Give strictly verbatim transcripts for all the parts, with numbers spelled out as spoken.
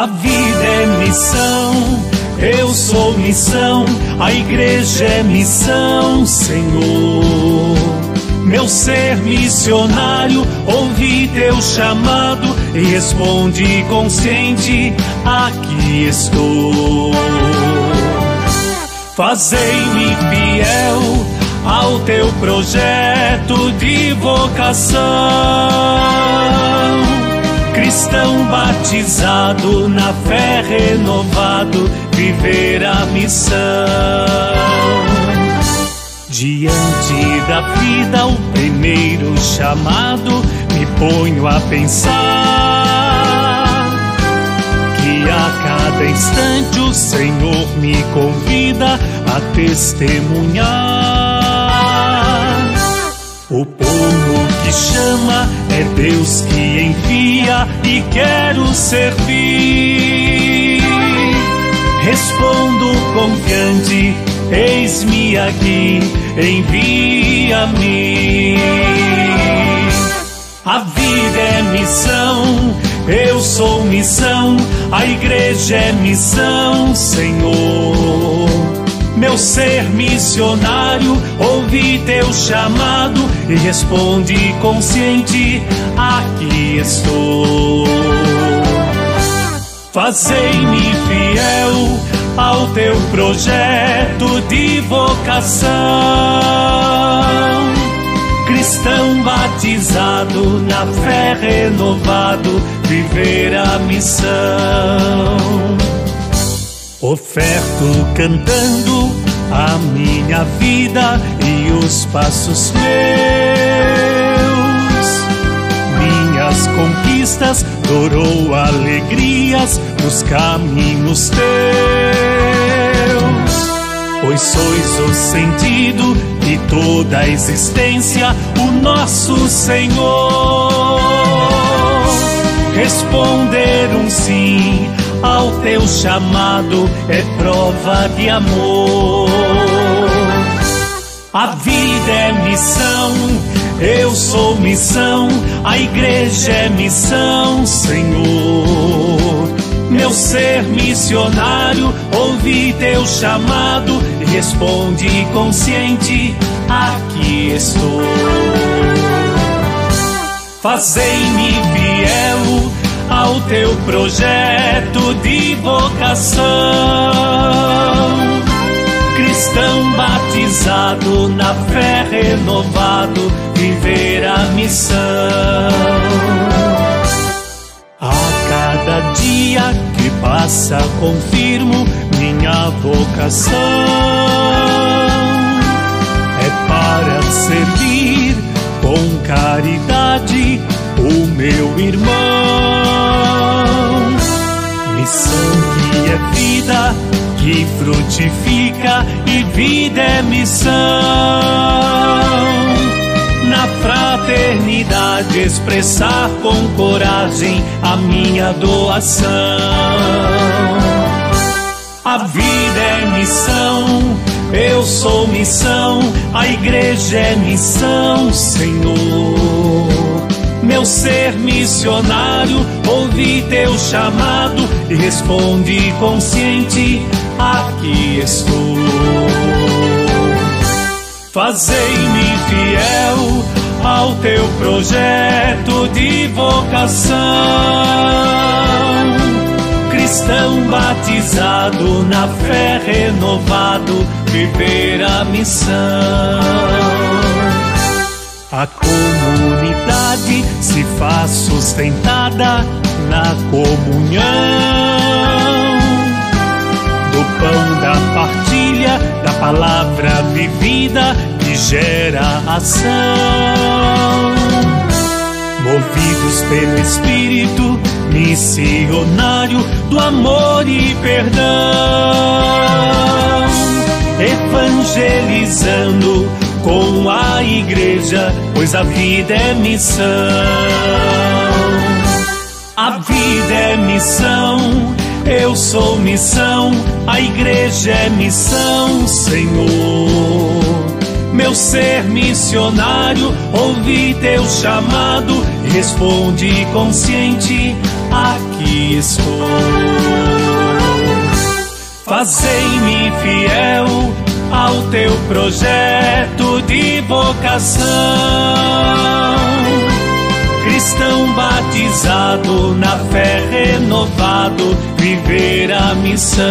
A vida é missão, eu sou missão, a igreja é missão, Senhor. Meu ser missionário, ouvi teu chamado e responde consciente, aqui estou. Fazei-me fiel ao teu projeto de vocação, cristão batizado, na fé renovado, viver a missão. Diante da vida, o primeiro chamado, me ponho a pensar que a cada instante o Senhor me convida a testemunhar. O povo que chama é Deus que envia e quero servir. Respondo confiante, eis-me aqui, envia-me. A vida é missão, eu sou missão, a igreja é missão, Senhor. Meu ser missionário, ouvi teu chamado e responde consciente, aqui estou. Fazei-me fiel ao teu projeto de vocação, cristão batizado, na fé renovado, viver a missão. Oferto cantando a minha vida e os passos meus, minhas conquistas, dor ou alegrias, nos caminhos teus. Pois sois o sentido de toda a existência, o nosso Senhor. Responder um sim ao teu chamado é prova de amor. A vida é missão, eu sou missão, a igreja é missão, Senhor. Meu ser missionário, ouvi teu chamado e responde consciente, aqui estou. Fazei-me fiel ao teu projeto de vocação, cristão batizado, na fé renovado, viver a missão. A cada dia que passa confirmo minha vocação, é para servir com caridade o meu irmão. Missão que é vida, que frutifica, e vida é missão. Na fraternidade expressar com coragem a minha doação. A vida é missão, eu sou missão, a igreja é missão, Senhor. Meu ser missionário, ouvi teu chamado e responde consciente, aqui estou. Fazei-me fiel ao teu projeto de vocação, cristão batizado, na fé renovado, viver a missão. A comunidade se faz sustentada na comunhão do pão da partilha, da palavra vivida que gera ação. Movidos pelo Espírito missionário do amor e perdão, evangelizando com a igreja, pois a vida é missão. A vida é missão, eu sou missão, a igreja é missão, Senhor. Meu ser missionário, ouvi teu chamado, responde consciente, aqui estou. Fazei-me fiel ao teu projeto de vocação, cristão batizado, na fé renovado, viver a missão.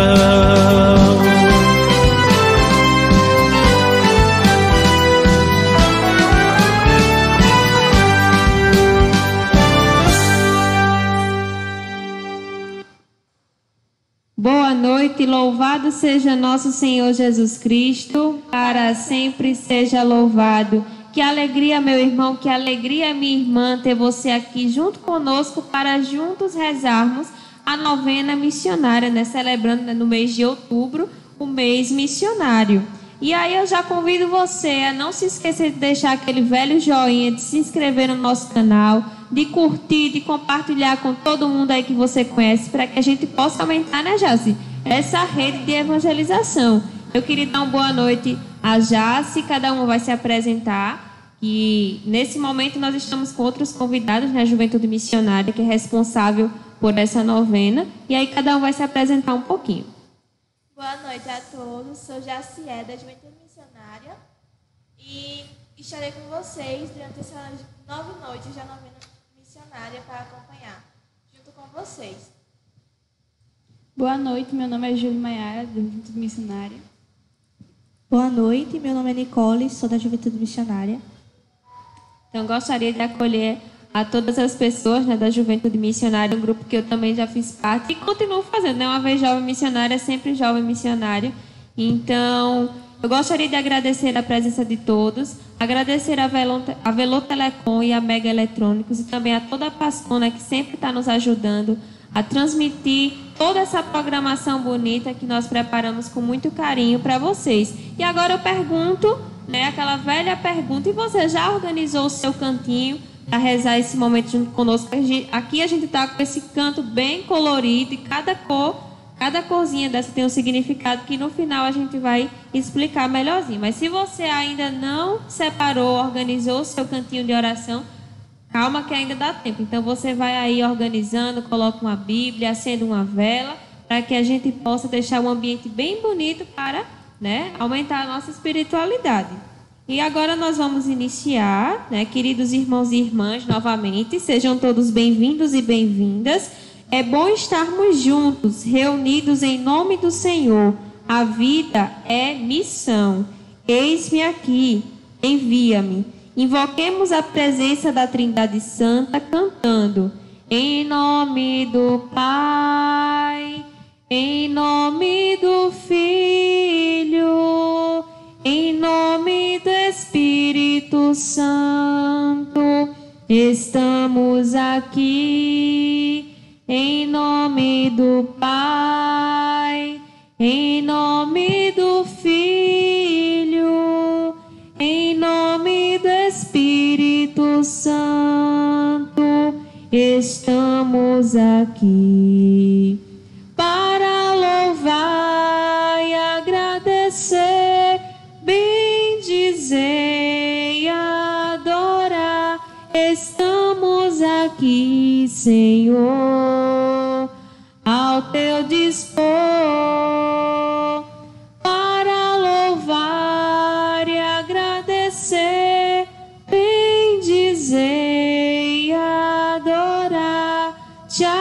Boa noite, louvado seja nosso Senhor Jesus Cristo, para sempre seja louvado. Que alegria, meu irmão, que alegria, minha irmã, ter você aqui junto conosco para juntos rezarmos a novena missionária, né? Celebrando, né, no mês de outubro, o mês missionário. E aí eu já convido você a não se esquecer de deixar aquele velho joinha, de se inscrever no nosso canal, de curtir, de compartilhar com todo mundo aí que você conhece, para que a gente possa aumentar, né, Jaci, essa rede de evangelização. Eu queria dar uma boa noite a Jaci, cada um vai se apresentar, e nesse momento nós estamos com outros convidados na Juventude Missionária, que é responsável por essa novena, e aí cada um vai se apresentar um pouquinho. Boa noite a todos, sou Jacié, da Juventude Missionária, e estarei com vocês durante essas nove noites da novena missionária para acompanhar, junto com vocês. Boa noite, meu nome é Júlia Maiara, da Juventude Missionária. Boa noite, meu nome é Nicole, sou da Juventude Missionária. Então, gostaria de acolher a todas as pessoas, né, da Juventude Missionária, um grupo que eu também já fiz parte e continuo fazendo, né? Uma vez jovem missionária, sempre jovem missionário. Então, eu gostaria de agradecer a presença de todos, agradecer a Velon, a Velô Telecom e a Mega Eletrônicos, e também a toda a Pascona, que sempre está nos ajudando a transmitir toda essa programação bonita que nós preparamos com muito carinho para vocês. E agora eu pergunto, né, aquela velha pergunta, e você já organizou o seu cantinho para rezar esse momento junto conosco? Aqui a gente está com esse canto bem colorido, e cada cor, cada corzinha dessa tem um significado que no final a gente vai explicar melhorzinho. Mas se você ainda não separou, organizou o seu cantinho de oração, calma que ainda dá tempo. Então você vai aí organizando, coloca uma Bíblia, acende uma vela, para que a gente possa deixar um ambiente bem bonito para, né, aumentar a nossa espiritualidade. E agora nós vamos iniciar, né, queridos irmãos e irmãs, novamente, sejam todos bem-vindos e bem-vindas. É bom estarmos juntos, reunidos em nome do Senhor. A vida é missão. Eis-me aqui, envia-me. Invoquemos a presença da Trindade Santa cantando: em nome do Pai, em nome do Filho, em nome do Espírito Santo, estamos aqui. Em nome do Pai, em nome do Filho, em nome do Espírito Santo, estamos aqui para louvar e agradecer, bendizer e adorar. Estamos aqui, Senhor, ao teu dispor, para louvar e agradecer, bendizer e adorar, te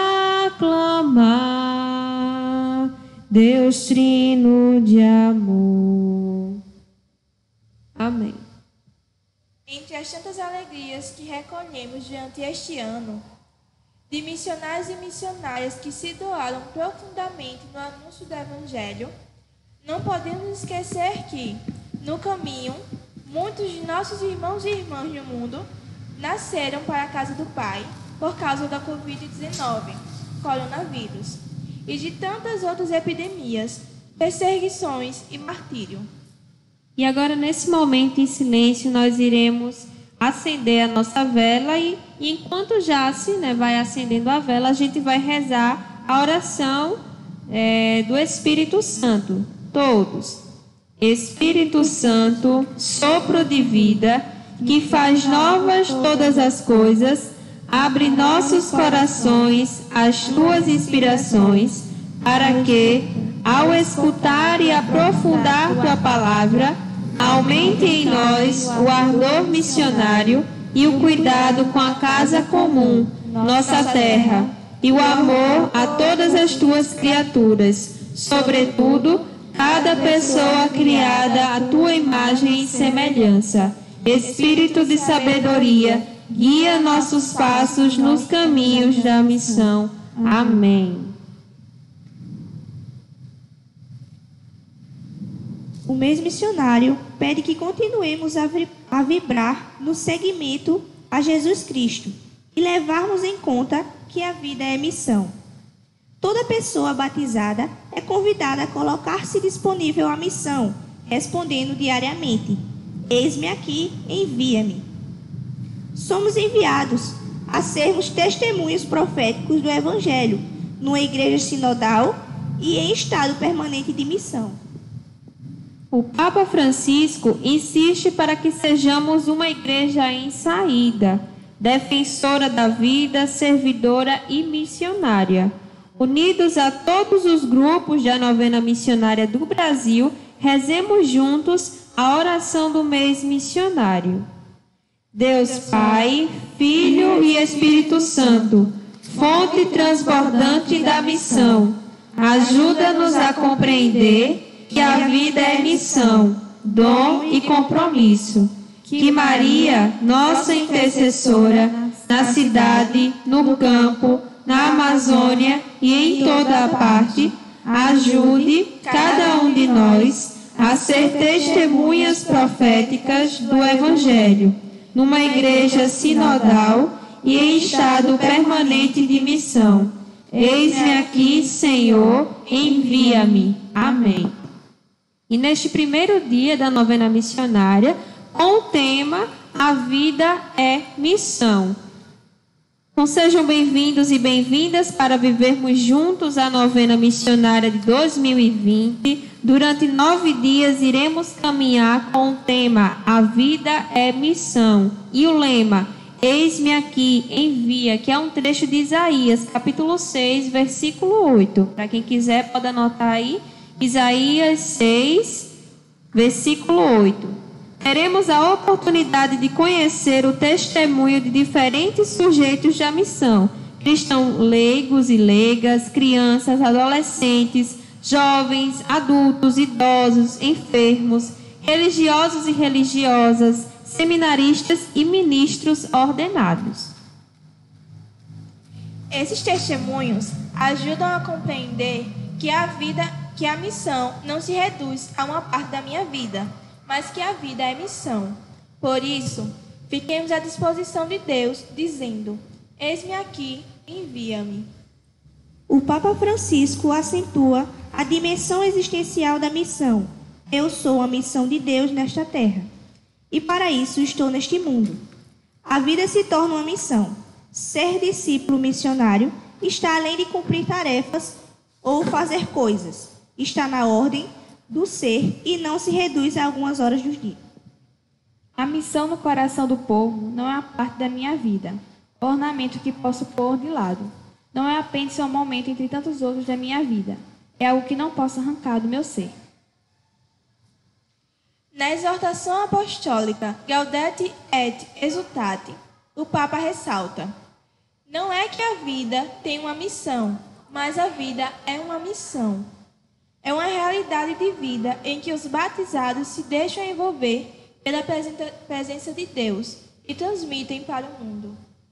aclamar, Deus Trino de amor. Amém. Entre as tantas alegrias que recolhemos durante este ano, de missionários e missionárias que se doaram profundamente no anúncio do Evangelho, não podemos esquecer que, no caminho, muitos de nossos irmãos e irmãs no mundo nasceram para a casa do Pai por causa da covid dezenove, coronavírus, e de tantas outras epidemias, perseguições e martírio. E agora, nesse momento em silêncio, nós iremos acender a nossa vela e, e enquanto Jaci, né, vai acendendo a vela, a gente vai rezar a oração é, do Espírito Santo. Todos. Espírito Santo, sopro de vida, que faz novas todas as coisas, abre nossos corações às tuas inspirações, para que, ao escutar e aprofundar tua palavra, aumente em nós o ardor missionário e o cuidado com a casa comum, nossa terra, e o amor a todas as tuas criaturas, sobretudo, cada pessoa criada à tua imagem e semelhança. Espírito de sabedoria, guia nossos passos nos caminhos da missão. Amém. O mês missionário pede que continuemos a, vi- a vibrar no seguimento a Jesus Cristo e levarmos em conta que a vida é missão. Toda pessoa batizada é convidada a colocar-se disponível à missão, respondendo diariamente: eis-me aqui, envia-me. Somos enviados a sermos testemunhos proféticos do Evangelho, numa igreja sinodal e em estado permanente de missão. O Papa Francisco insiste para que sejamos uma igreja em saída, defensora da vida, servidora e missionária. Unidos a todos os grupos da novena missionária do Brasil, rezemos juntos a oração do mês missionário. Deus Pai, Filho e Espírito Santo, fonte transbordante da missão, ajuda-nos a compreender que a vida é missão, dom e compromisso. Que Maria, nossa intercessora, na cidade, no campo, na Amazônia e em toda a parte, ajude cada um de nós a ser testemunhas proféticas do Evangelho, numa igreja sinodal e em estado permanente de missão. Eis-me aqui, Senhor, envia-me. Amém. E neste primeiro dia da novena missionária, com o tema A Vida é Missão. Então sejam bem-vindos e bem-vindas para vivermos juntos a novena missionária de dois mil e vinte. Durante nove dias iremos caminhar com o tema A Vida é Missão e o lema Eis-me aqui, envia, que é um trecho de Isaías, capítulo seis, versículo oito. Para quem quiser pode anotar aí. Isaías seis, versículo oito. Teremos a oportunidade de conhecer o testemunho de diferentes sujeitos da missão. Cristãos leigos e leigas, crianças, adolescentes, jovens, adultos, idosos, enfermos, religiosos e religiosas, seminaristas e ministros ordenados. Esses testemunhos ajudam a compreender que a vida, que a missão não se reduz a uma parte da minha vida, mas que a vida é missão. Por isso, fiquemos à disposição de Deus, dizendo: eis-me aqui, envia-me. O Papa Francisco acentua a dimensão existencial da missão. Eu sou a missão de Deus nesta terra. E para isso estou neste mundo. A vida se torna uma missão. Ser discípulo missionário está além de cumprir tarefas ou fazer coisas. Está na ordem do ser e não se reduz a algumas horas do dia. A missão no coração do povo não é uma parte da minha vida, ornamento que posso pôr de lado. Não é apenas um momento entre tantos outros da minha vida. É algo que não posso arrancar do meu ser. Na exortação apostólica Gaudete et Exultate, o Papa ressalta: não é que a vida tem uma missão, mas a vida é uma missão. É uma realidade de vida em que os batizados se deixam envolver pela presença de Deus e transmitem para o mundo.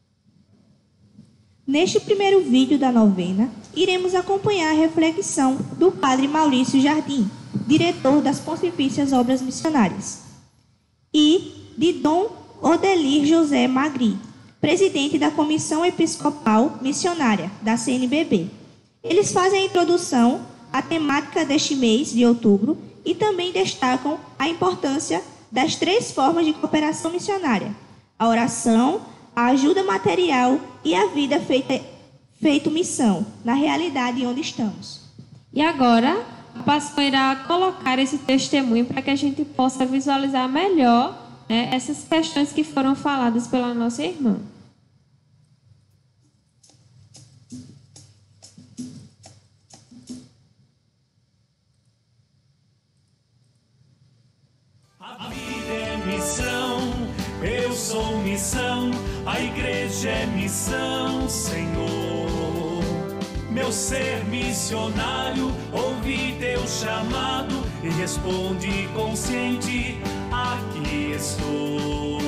Neste primeiro vídeo da novena, iremos acompanhar a reflexão do Padre Maurício Jardim, diretor das Pontifícias Obras Missionárias, e de Dom Odelir José Magri, presidente da Comissão Episcopal Missionária, da C N B B. Eles fazem a introdução à temática deste mês de outubro e também destacam a importância das três formas de cooperação missionária: a oração, a ajuda material e a vida feita, feito missão, na realidade onde estamos. E agora, o pastor irá colocar esse testemunho para que a gente possa visualizar melhor, né, essas questões que foram faladas pela nossa irmã. é missão, Senhor. Meu ser missionário, ouvi teu chamado e responde consciente, aqui estou.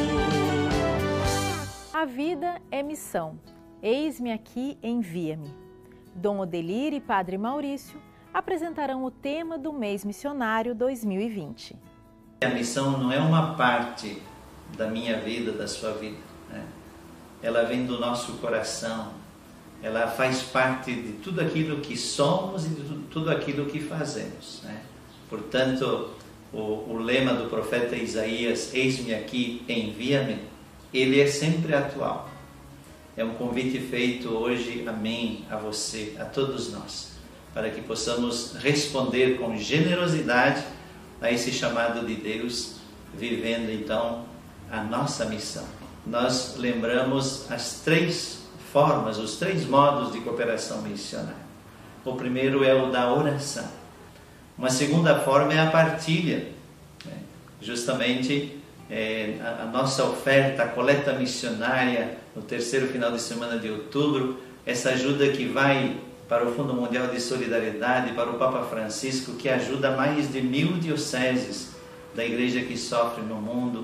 A vida é missão. Eis-me aqui, envia-me. Dom Odelir e Padre Maurício apresentarão o tema do mês missionário dois mil e vinte. A missão não é uma parte da minha vida, da sua vida, né? Ela vem do nosso coração, ela faz parte de tudo aquilo que somos e de tudo aquilo que fazemos, né? Portanto, o, o lema do profeta Isaías, eis-me aqui, envia-me, ele é sempre atual. É um convite feito hoje a mim, a você, a todos nós, para que possamos responder com generosidade a esse chamado de Deus, vivendo então a nossa missão. Nós lembramos as três formas, os três modos de cooperação missionária. O primeiro é o da oração. Uma segunda forma é a partilha, né? Justamente é, a, a nossa oferta, a coleta missionária, no terceiro final de semana de outubro, essa ajuda que vai para o Fundo Mundial de Solidariedade, para o Papa Francisco, que ajuda mais de mil dioceses da igreja que sofre no mundo.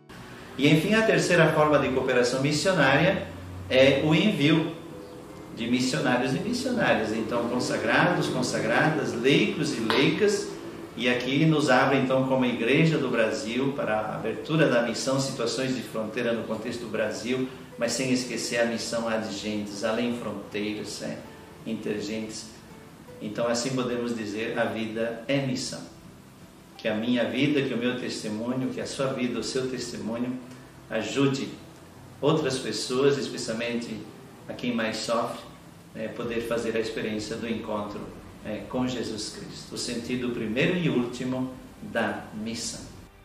E enfim, a terceira forma de cooperação missionária é o envio de missionários e missionárias, então consagrados, consagradas, leigos e leicas, e aqui nos abre então como Igreja do Brasil para a abertura da missão Situações de Fronteira no contexto do Brasil, mas sem esquecer a missão Adgentes, além fronteiras, é, intergentes. Então assim podemos dizer, a vida é missão. Que a minha vida, que o meu testemunho, que a sua vida, o seu testemunho ajude outras pessoas, especialmente a quem mais sofre, é, poder fazer a experiência do encontro é, com Jesus Cristo. O sentido primeiro e último da missão.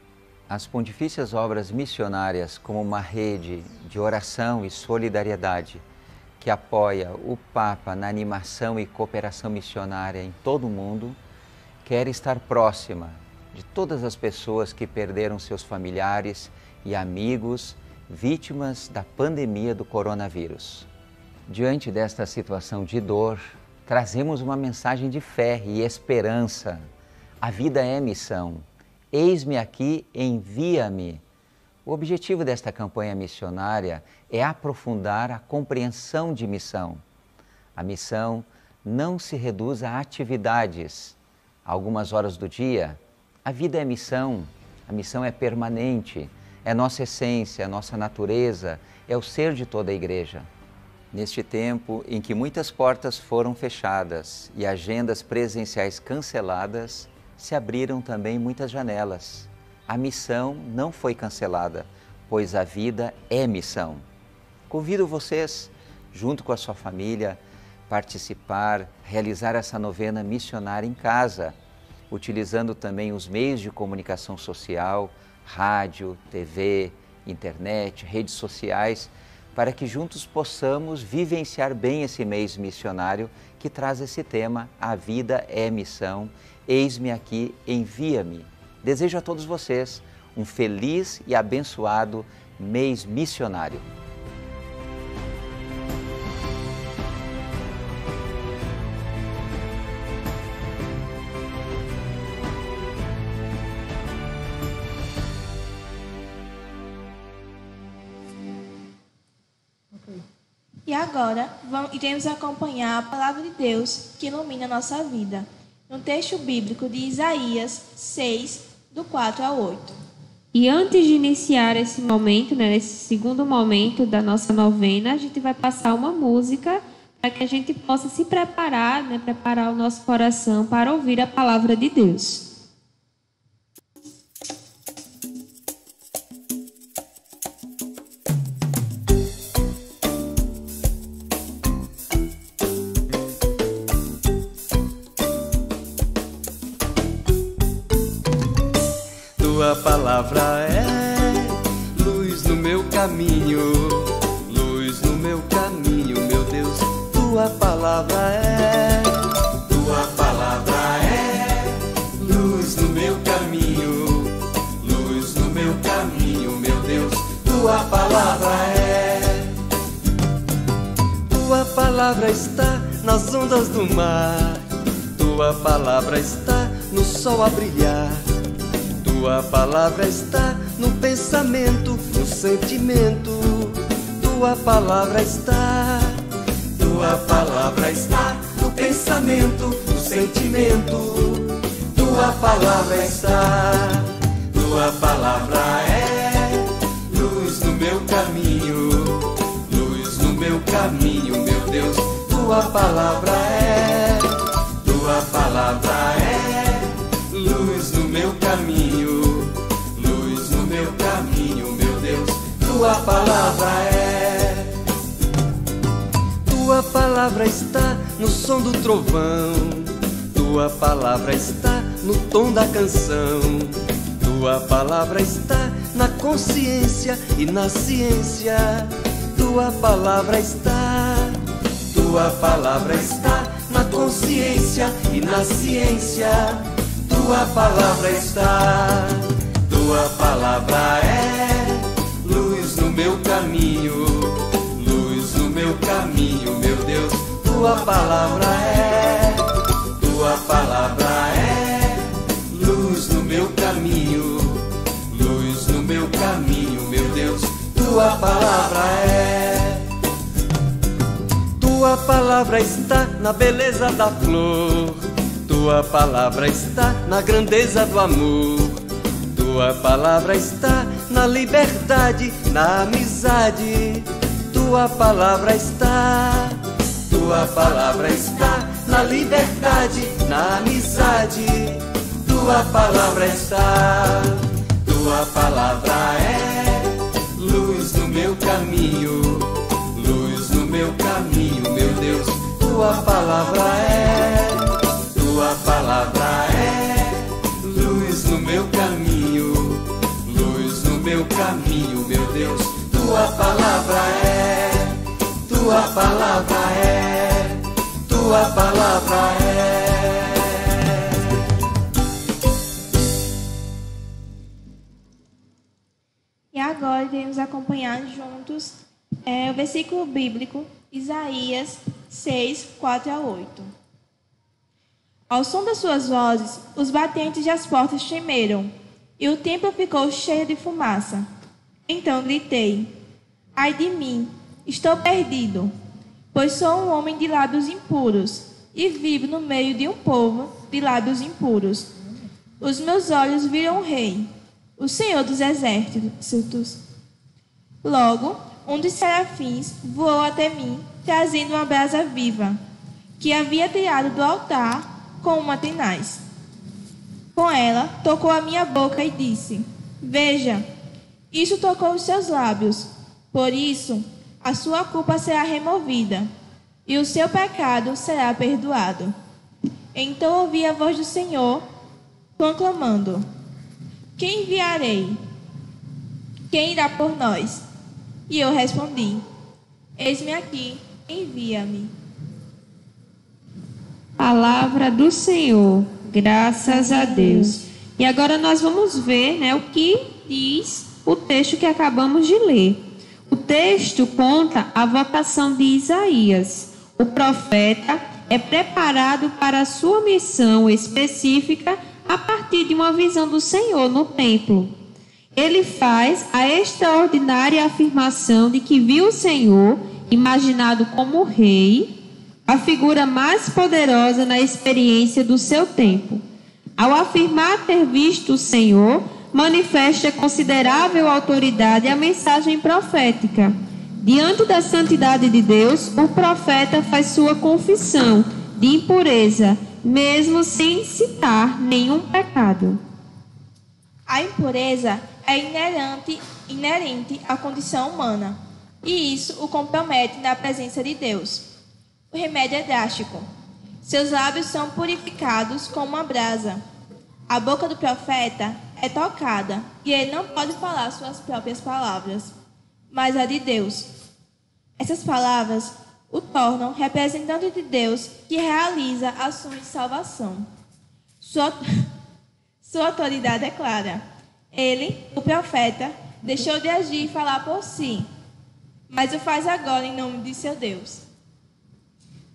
As Pontifícias Obras Missionárias, como uma rede de oração e solidariedade que apoia o Papa na animação e cooperação missionária em todo o mundo, quer estar próxima de todas as pessoas que perderam seus familiares e amigos vítimas da pandemia do coronavírus. Diante desta situação de dor, trazemos uma mensagem de fé e esperança. A vida é missão. Eis-me aqui, envia-me. O objetivo desta campanha missionária é aprofundar a compreensão de missão. A missão não se reduz a atividades. Algumas horas do dia, a vida é missão. A missão é permanente, é nossa essência, é nossa natureza, é o ser de toda a igreja. Neste tempo em que muitas portas foram fechadas e agendas presenciais canceladas, se abriram também muitas janelas. A missão não foi cancelada, pois a vida é missão. Convido vocês, junto com a sua família, participar, realizar essa novena missionária em casa, utilizando também os meios de comunicação social, rádio, T V, internet, redes sociais, para que juntos possamos vivenciar bem esse mês missionário que traz esse tema, a vida é missão, eis-me aqui, envia-me. Desejo a todos vocês um feliz e abençoado mês missionário. E agora, vamos, iremos acompanhar a palavra de Deus que ilumina a nossa vida, no texto bíblico de Isaías seis, do quatro ao oito. E antes de iniciar esse momento, né, esse segundo momento da nossa novena, a gente vai passar uma música para que a gente possa se preparar, né, preparar o nosso coração para ouvir a palavra de Deus. Tua palavra é luz no meu caminho, luz no meu caminho, meu Deus. Tua palavra é, tua palavra é luz no meu caminho, luz no meu caminho, meu Deus. Tua palavra é. Tua palavra está nas ondas do mar, Tua palavra está no sol a brilhar, Tua palavra está no pensamento, no sentimento, Tua palavra está, Tua palavra está no pensamento, no sentimento, Tua palavra está, Tua palavra é luz no meu caminho, luz no meu caminho, meu Deus, Tua palavra é, Tua palavra é luz no meu caminho, luz no meu caminho, meu Deus, Tua palavra é. Tua palavra está no som do trovão, Tua palavra está no tom da canção, Tua palavra está na consciência e na ciência, Tua palavra está, Tua palavra está na consciência e na ciência, Tua palavra está, Tua palavra é luz no meu caminho, luz no meu caminho, meu Deus, Tua palavra é, Tua palavra é luz no meu caminho, luz no meu caminho, meu Deus, Tua palavra é. Tua palavra está na beleza da flor, Tua palavra está na grandeza do amor, Tua palavra está na liberdade, na amizade, Tua palavra está, Tua palavra está na liberdade, na amizade, Tua palavra está, Tua palavra é luz no meu caminho, luz no meu caminho, meu Deus, Tua palavra é, Tua palavra é luz no meu caminho, luz no meu caminho, meu Deus, Tua palavra é, Tua palavra é, Tua palavra é. E agora iremos acompanhar juntos é, o versículo bíblico, Isaías seis, quatro a oito. Ao som das suas vozes, os batentes das portas tremeram, e o templo ficou cheio de fumaça. Então gritei: ai de mim, estou perdido, pois sou um homem de lábios impuros, e vivo no meio de um povo de lábios impuros. Os meus olhos viram o Rei, o Senhor dos exércitos. Logo, um dos serafins voou até mim, trazendo uma brasa viva, que havia tirado do altar com uma tenaz. Com ela, tocou a minha boca e disse: veja, isso tocou os seus lábios, por isso a sua culpa será removida, e o seu pecado será perdoado. Então ouvi a voz do Senhor, conclamando: quem enviarei? Quem irá por nós? E eu respondi: eis-me aqui, envia-me. Palavra do Senhor, graças a Deus. E agora nós vamos ver, né, o que diz o texto que acabamos de ler. O texto conta a vocação de Isaías. O profeta é preparado para a sua missão específica a partir de uma visão do Senhor no templo. Ele faz a extraordinária afirmação de que viu o Senhor, imaginado como rei, a figura mais poderosa na experiência do seu tempo. Ao afirmar ter visto o Senhor, manifesta considerável autoridade a mensagem profética. Diante da santidade de Deus, o profeta faz sua confissão de impureza, mesmo sem citar nenhum pecado. A impureza é inerente, inerente à condição humana, e isso o compromete na presença de Deus. O remédio é drástico. Seus lábios são purificados com uma brasa. A boca do profeta é tocada, e ele não pode falar suas próprias palavras, mas a de Deus. Essas palavras o tornam representante de Deus que realiza ações de salvação. Sua, sua autoridade é clara. Ele, o profeta, deixou de agir e falar por si, mas o faz agora em nome de seu Deus.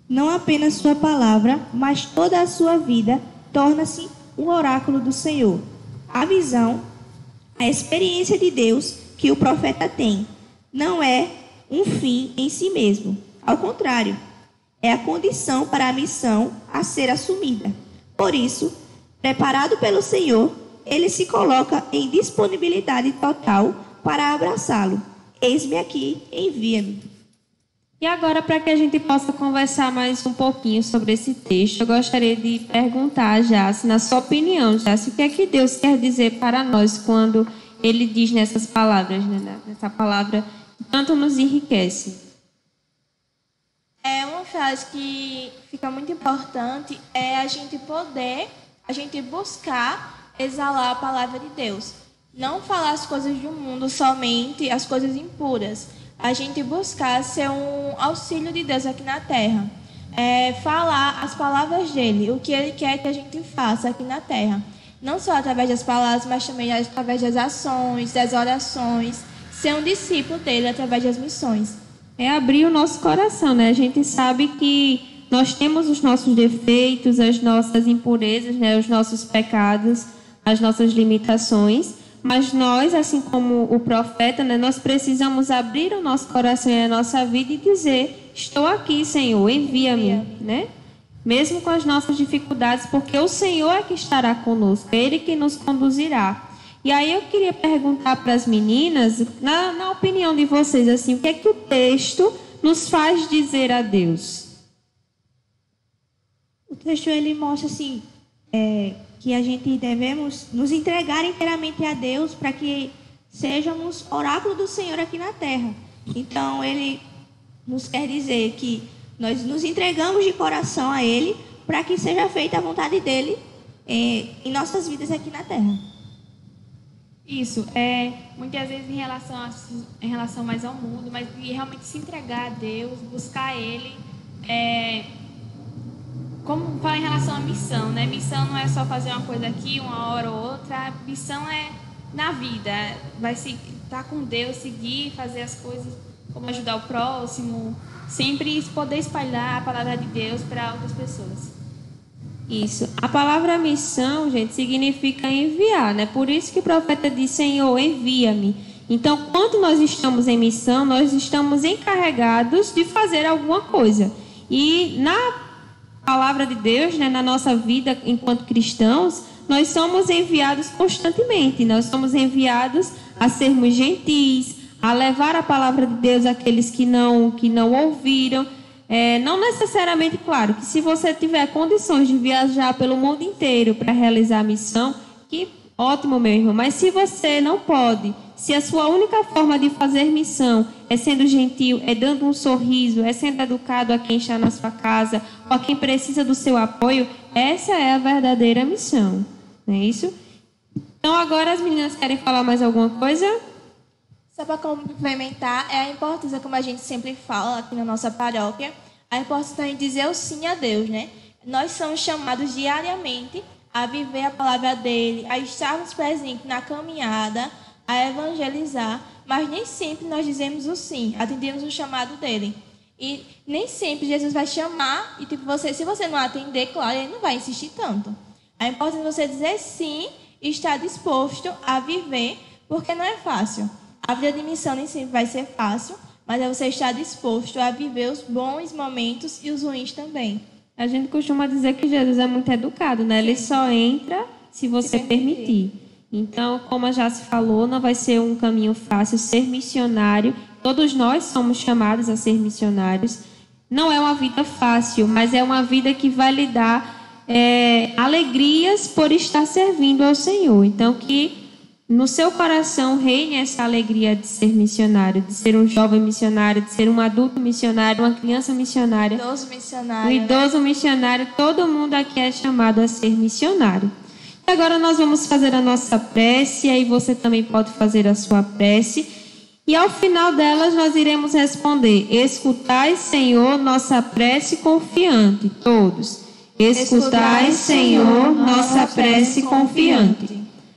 Não apenas sua palavra, mas toda a sua vida torna-se um oráculo do Senhor. A visão, a experiência de Deus que o profeta tem, não é um fim em si mesmo. Ao contrário, é a condição para a missão a ser assumida. Por isso, preparado pelo Senhor, ele se coloca em disponibilidade total para abraçá-lo. Eis-me aqui, envia-me. E agora, para que a gente possa conversar mais um pouquinho sobre esse texto, eu gostaria de perguntar a Jace, na sua opinião, Jace, o que é que Deus quer dizer para nós quando Ele diz nessas palavras, né? Nessa palavra que tanto nos enriquece? É uma frase que fica muito importante, é a gente poder, a gente buscar exalar a palavra de Deus. Não falar as coisas do mundo somente, as coisas impuras. A gente buscar ser um auxílio de Deus aqui na terra. É, falar as palavras dele, o que ele quer que a gente faça aqui na terra. Não só através das palavras, mas também através das ações, das orações. Ser um discípulo dele através das missões. É abrir o nosso coração, né? A gente sabe que nós temos os nossos defeitos, as nossas impurezas, né? Os nossos pecados, as nossas limitações. Mas nós, assim como o profeta, né, nós precisamos abrir o nosso coração e a nossa vida e dizer: estou aqui, Senhor, envia-me, né? Mesmo com as nossas dificuldades, porque o Senhor é que estará conosco, é Ele que nos conduzirá. E aí eu queria perguntar para as meninas, na, na opinião de vocês, assim, o que é que o texto nos faz dizer a Deus? O texto, ele mostra, assim, é, que a gente devemos nos entregar inteiramente a Deus para que sejamos oráculo do Senhor aqui na terra. Então, ele nos quer dizer que nós nos entregamos de coração a Ele para que seja feita a vontade dEle é, em nossas vidas aqui na terra. Isso, é, muitas vezes em relação, a, em relação mais ao mundo, mas de realmente se entregar a Deus, buscar Ele, é, como fala em relação à missão, né? Missão não é só fazer uma coisa aqui, uma hora ou outra, a missão é na vida, vai se, estar com Deus, seguir, fazer as coisas, como ajudar o próximo, sempre poder espalhar a palavra de Deus para outras pessoas. Isso. A palavra missão, gente, significa enviar, né? Por isso que o profeta diz: Senhor, envia-me. Então, quando nós estamos em missão, nós estamos encarregados de fazer alguma coisa. E na palavra de Deus, né, na nossa vida enquanto cristãos, nós somos enviados constantemente. Nós somos enviados a sermos gentis, a levar a palavra de Deus àqueles que não, que não ouviram. É, não necessariamente, claro, que se você tiver condições de viajar pelo mundo inteiro para realizar a missão, que ótimo, meu irmão. Mas se você não pode, se a sua única forma de fazer missão é sendo gentil, é dando um sorriso, é sendo educado a quem está na sua casa, ou a quem precisa do seu apoio, essa é a verdadeira missão. Não é isso? Então, agora as meninas querem falar mais alguma coisa? Só para complementar, é a importância, como a gente sempre fala aqui na nossa paróquia, a importância de dizer o sim a Deus, né? Nós somos chamados diariamente a viver a palavra dele, a estarmos presentes na caminhada, a evangelizar, mas nem sempre nós dizemos o sim, atendemos o chamado dele. E nem sempre Jesus vai chamar e, tipo, você, se você não atender, claro, ele não vai insistir tanto. A importância de você dizer sim e estar disposto a viver, porque não é fácil. A vida de missão nem sempre vai ser fácil, mas é você estar disposto a viver os bons momentos e os ruins também. A gente costuma dizer que Jesus é muito educado, né? Ele só entra se você permitir. Então, como já se falou, não vai ser um caminho fácil ser missionário. Todos nós somos chamados a ser missionários. Não é uma vida fácil, mas é uma vida que vai lhe dar é, alegrias por estar servindo ao Senhor. Então, que no seu coração reine essa alegria de ser missionário, de ser um jovem missionário, de ser um adulto missionário, uma criança missionária, idoso missionário, um idoso missionário. Todo mundo aqui é chamado a ser missionário. E agora nós vamos fazer a nossa prece, aí você também pode fazer a sua prece. E ao final delas nós iremos responder: escutai, Senhor, nossa prece confiante. Todos. Escutai, Senhor, nossa prece confiante.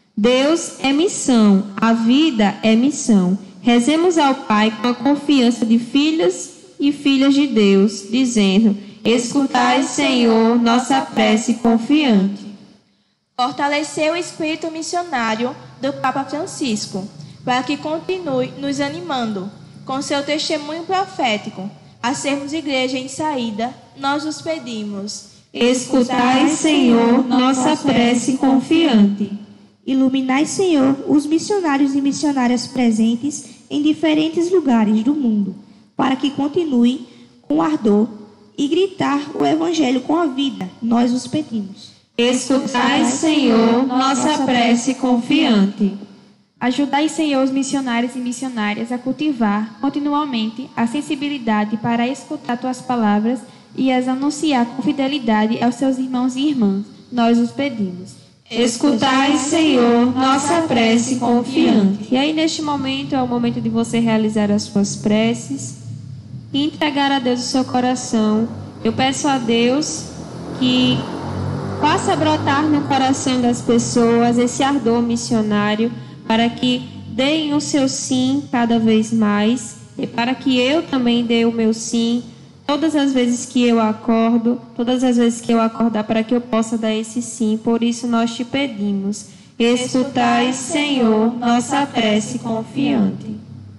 Deus é missão, a vida é missão. Rezemos ao Pai com a confiança de filhas e filhas de Deus, dizendo: Escutai, Senhor, nossa prece confiante. Fortalecer o espírito missionário do Papa Francisco, para que continue nos animando com seu testemunho profético. A sermos igreja em saída, nós os pedimos. Escutai, Senhor, nossa prece confiante. Iluminai, Senhor, os missionários e missionárias presentes em diferentes lugares do mundo, para que continuem com ardor e gritar o Evangelho com a vida. Nós os pedimos. Escutai, Senhor, nossa prece confiante. Ajudai, Senhor, os missionários e missionárias a cultivar continuamente a sensibilidade para escutar tuas palavras e as anunciar com fidelidade aos seus irmãos e irmãs. Nós os pedimos. Escutai, Senhor, nossa prece confiante. E aí, neste momento, é o momento de você realizar as suas preces e entregar a Deus o seu coração. Eu peço a Deus que faça brotar no coração das pessoas esse ardor missionário, para que deem o seu sim cada vez mais, e para que eu também dê o meu sim todas as vezes que eu acordo, todas as vezes que eu acordar, para que eu possa dar esse sim. Por isso nós te pedimos, escutai, Senhor, nossa prece confiante.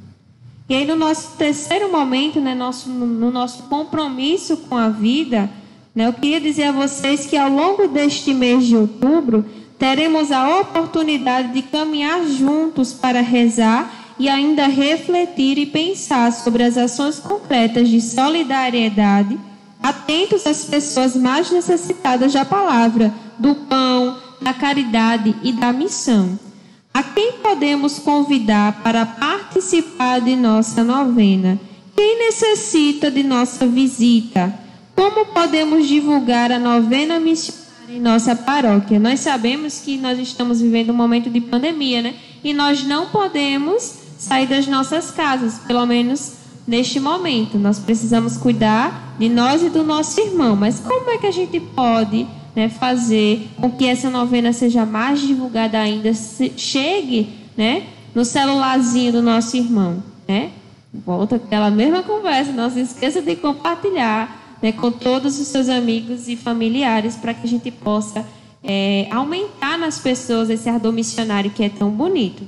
E aí no nosso terceiro momento, né, nosso, no nosso compromisso com a vida, né, eu queria dizer a vocês que ao longo deste mês de outubro, teremos a oportunidade de caminhar juntos para rezar e ainda refletir e pensar sobre as ações concretas de solidariedade, atentos às pessoas mais necessitadas da palavra, do pão, da caridade e da missão. A quem podemos convidar para participar de nossa novena? Quem necessita de nossa visita? Como podemos divulgar a novena missionária em nossa paróquia? Nós sabemos que nós estamos vivendo um momento de pandemia, né? E nós não podemos sair das nossas casas, pelo menos neste momento. Nós precisamos cuidar de nós e do nosso irmão. Mas como é que a gente pode, né, fazer com que essa novena seja mais divulgada ainda, chegue, né, no celularzinho do nosso irmão, né? Volta aquela mesma conversa, não se esqueça de compartilhar, né, com todos os seus amigos e familiares, para que a gente possa é, aumentar nas pessoas esse ardor missionário que é tão bonito.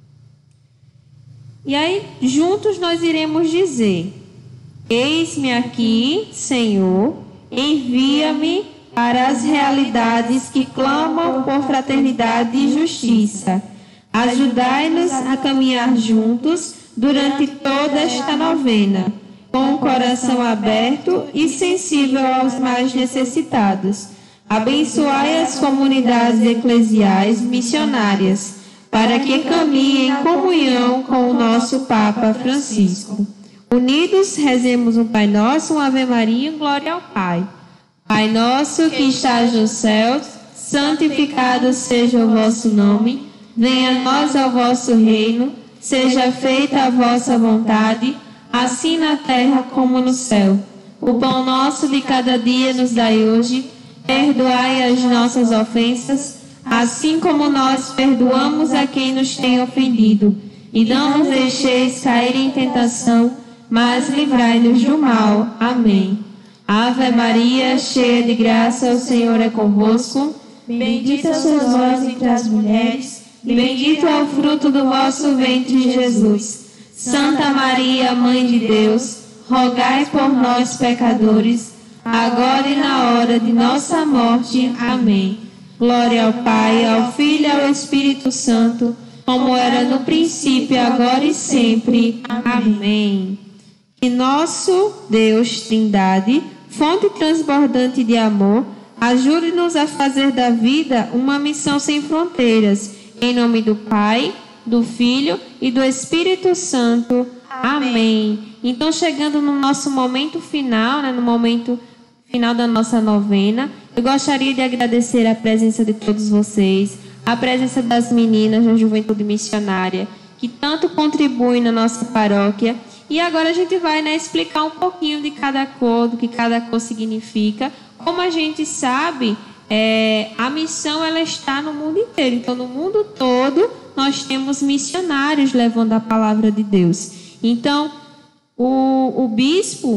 E aí, juntos nós iremos dizer: eis-me aqui, Senhor, envia-me para as realidades que clamam por fraternidade e justiça. Ajudai-nos a caminhar juntos durante toda esta novena, com o coração aberto e sensível aos mais necessitados. Abençoai as comunidades eclesiais missionárias, para que caminhem em comunhão com o nosso Papa Francisco. Unidos, rezemos um Pai Nosso, uma Ave Maria e um Glória ao Pai. Pai nosso que estás nos céus, santificado seja o vosso nome. Venha a nós o vosso reino, seja feita a vossa vontade, assim na terra como no céu. O pão nosso de cada dia nos dai hoje. Perdoai as nossas ofensas, assim como nós perdoamos a quem nos tem ofendido. E não nos deixeis cair em tentação, mas livrai-nos do mal. Amém. Ave Maria, cheia de graça, o Senhor é convosco. Bendita sois vós entre as mulheres, e bendito é o fruto do vosso ventre, Jesus. Santa Maria, Mãe de Deus, rogai por nós, pecadores, agora e na hora de nossa morte. Amém. Glória ao Pai, ao Filho e ao Espírito Santo, como era no princípio, agora e sempre. Amém. Que nosso Deus, Trindade, fonte transbordante de amor, ajude-nos a fazer da vida uma missão sem fronteiras. Em nome do Pai, do Filho e do Espírito Santo. Amém. Amém. Então, chegando no nosso momento final, né, no momento final da nossa novena, eu gostaria de agradecer a presença de todos vocês, a presença das meninas da Juventude Missionária, que tanto contribuem na nossa paróquia. E agora a gente vai, né, explicar um pouquinho de cada cor, do que cada cor significa. Como a gente sabe, é, a missão ela está no mundo inteiro. Então, no mundo todo, nós temos missionários levando a palavra de Deus. Então, o, o bispo,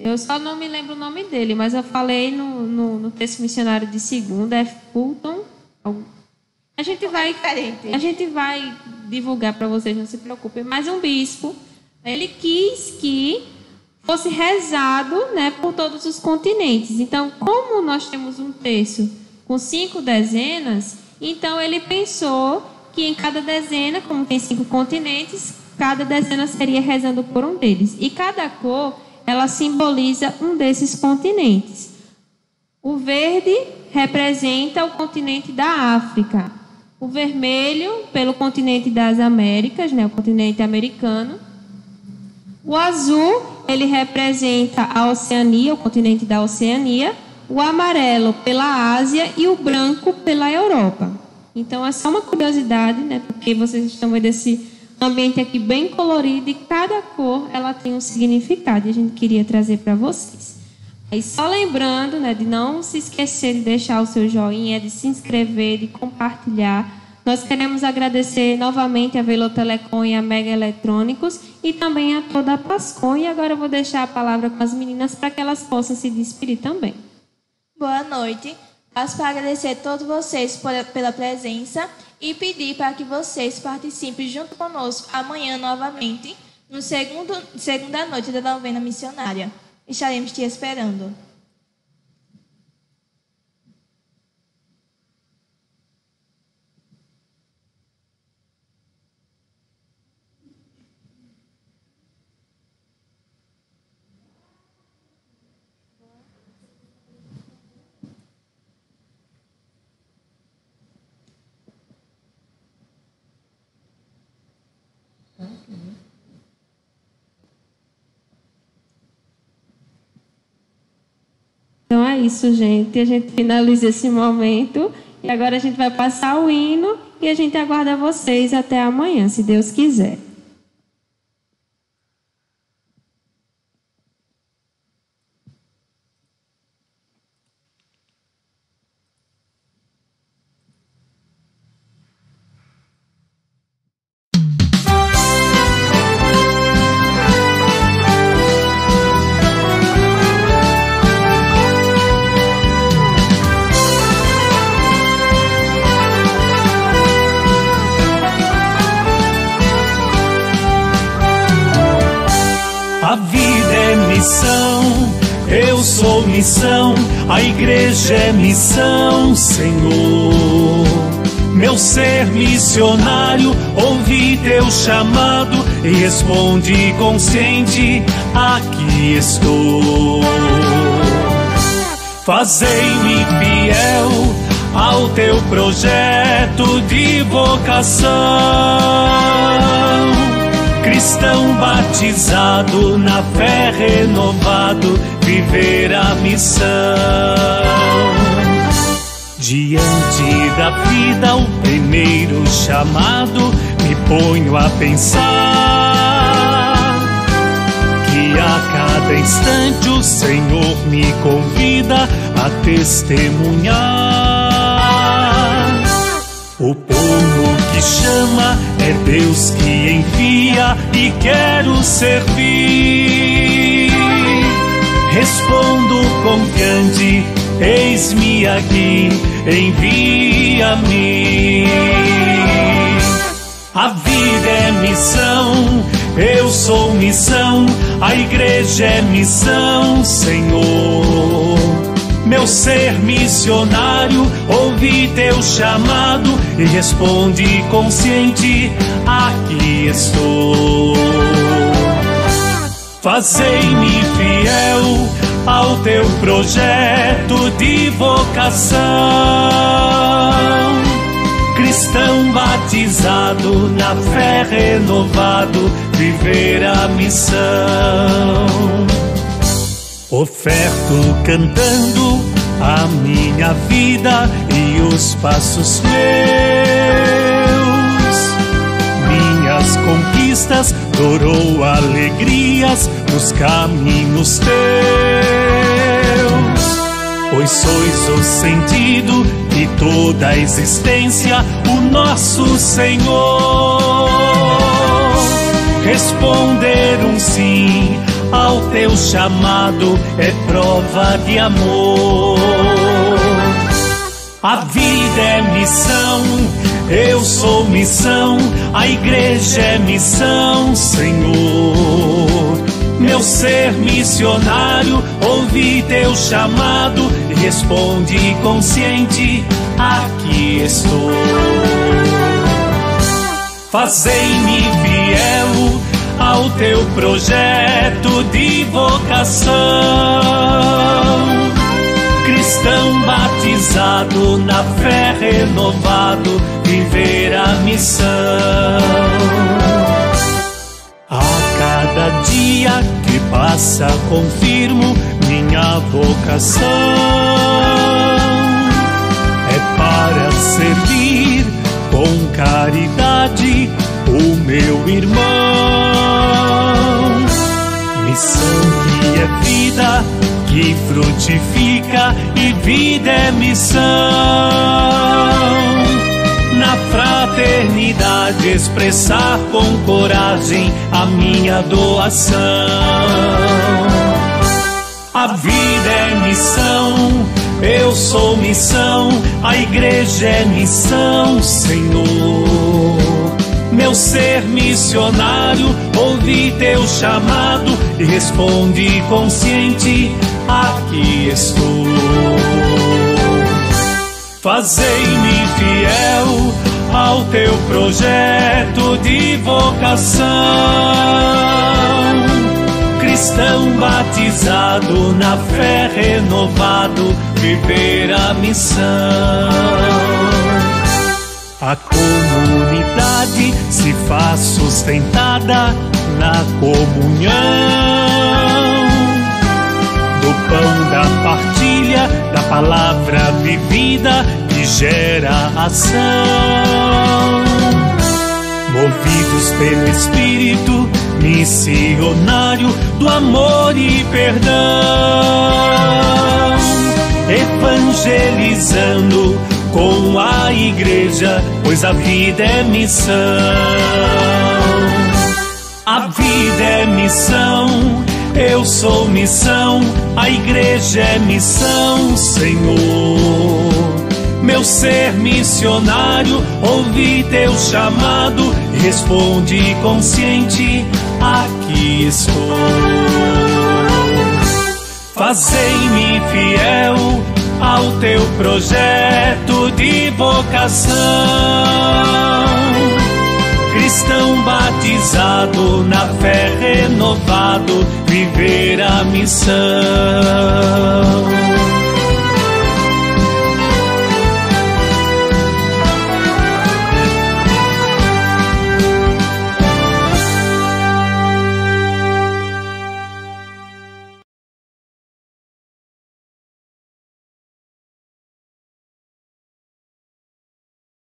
Eu só não me lembro o nome dele, mas eu falei no, no, no texto missionário de segunda, é Fulton. A gente vai, a gente vai divulgar para vocês, não se preocupem. Mas um bispo, ele quis que fosse rezado, né, por todos os continentes. Então, como nós temos um terço com cinco dezenas, então ele pensou que em cada dezena, como tem cinco continentes, cada dezena seria rezando por um deles. E cada cor, ela simboliza um desses continentes. O verde representa o continente da África. O vermelho, pelo continente das Américas, né, o continente americano. O azul, ele representa a Oceania, o continente da Oceania. O amarelo pela Ásia e o branco pela Europa. Então, é só uma curiosidade, né, porque vocês estão vendo esse ambiente aqui bem colorido e cada cor ela tem um significado e a gente queria trazer para vocês. Aí só lembrando, né, de não se esquecer de deixar o seu joinha, de se inscrever, de compartilhar. Nós queremos agradecer novamente a Velo Telecom e a Mega Eletrônicos e também a toda a Pascom. E agora eu vou deixar a palavra com as meninas para que elas possam se despedir também. Boa noite. Passo para agradecer a todos vocês por, pela presença e pedir para que vocês participem junto conosco amanhã novamente, no segundo, segunda noite da novena missionária. Estaremos te esperando. Então é isso, gente. A gente finaliza esse momento e agora a gente vai passar o hino e a gente aguarda vocês até amanhã, se Deus quiser. A vida é missão, eu sou missão, a igreja é missão, Senhor. Meu ser missionário, ouvi teu chamado e responde consciente, aqui estou. Fazei-me fiel ao teu projeto de vocação. Cristão batizado, na fé renovado, viver a missão. Diante da vida, o primeiro chamado, me ponho a pensar que a cada instante o Senhor me convida a testemunhar. O povo que chama é Deus que envia e quero servir. Respondo confiante, eis-me aqui, envia-me. A vida é missão, eu sou missão, a igreja é missão, Senhor. Meu ser missionário, ouvi teu chamado e responde consciente, aqui estou. Fazei-me fiel ao teu projeto de vocação. Cristão batizado, na fé renovado, viver a missão. Oferto cantando a minha vida e os passos meus, minhas conquistas, dor ou alegrias nos caminhos teus. Pois sois o sentido de toda a existência, o nosso Senhor. Responder um sim ao teu chamado é prova de amor. A vida é missão, eu sou missão, a igreja é missão, Senhor. Meu ser missionário, ouvi teu chamado e responde consciente, aqui estou. Fazei-me fiel ao teu projeto de vocação, cristão batizado, na fé renovado, viver a missão. A cada dia que passa confirmo minha vocação, é para servir com caridade o meu irmão. Missão que é vida, que frutifica, e vida é missão. Na fraternidade expressar com coragem a minha doação. A vida é missão, eu sou missão, a igreja é missão, Senhor. Meu ser missionário, ouvi teu chamado e responde consciente, aqui estou. Fazei-me fiel ao teu projeto de vocação, cristão batizado, na fé renovado, viver a missão. A comunidade se faz sustentada na comunhão do pão da partilha, da palavra vivida que gera ação. Movidos pelo Espírito missionário do amor e perdão, evangelizando com a igreja, pois a vida é missão. A vida é missão, eu sou missão, a igreja é missão, Senhor. Meu ser missionário, ouvi teu chamado e responde consciente, aqui estou. Fazei-me fiel ao teu projeto de vocação, cristão batizado, na fé renovado, viver a missão.